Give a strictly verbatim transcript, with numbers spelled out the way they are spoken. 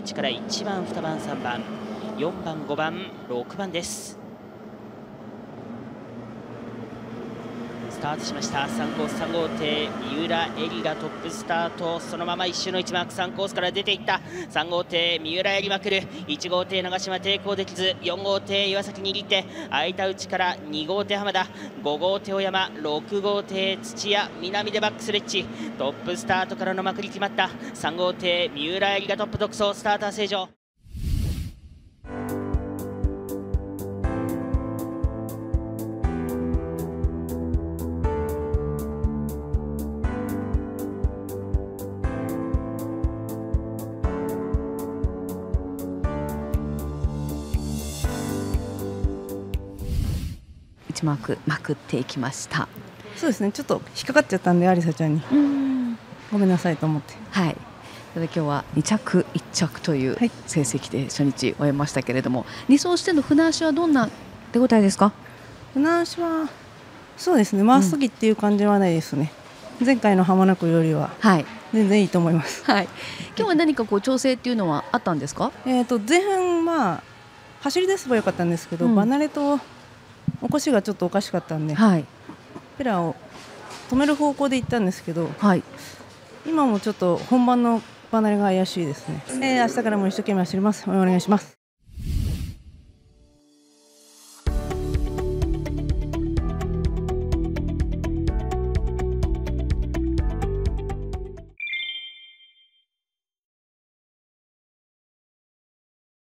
内からいちばん、にばん、さんばん、よんばん、ごばん、ろくばんです。スタートしました。さんコースさん号艇三浦恵里がトップスタート、そのまま一周のいちマークさんコースから出ていった。さん号艇三浦恵里まくる。いち号艇長島抵抗できず、よん号艇岩崎握って空いた内からに号艇浜田、ご号艇小山、ろく号艇土屋南でバックスレッチ。トップスタートからのまくり決まった。さん号艇三浦恵里がトップ独走。スターター正常。 いちマークまくっていきました。 そうですね、ちょっと引っかかっちゃったんで、有沙ちゃんにごめんなさいと思って。 はい、それで今日はに着いっ着という成績で初日終えましたけれども、はい、に走しての船足はどんな手応えですか？ 船足はそうですね、まっすぐっていう感じはないですね、うん、前回の浜名湖よりは全然いいと思います、 はい、今日は何かこう調整っていうのはあったんですか？ えーと前半、まあ、走り出せばよかったんですけど、うん、離れと起こしがちょっとおかしかったんで、はい、ペラを止める方向で行ったんですけど、はい、今もちょっと本番の離れが怪しいですね。えー、明日からも一生懸命走ります。お願いします。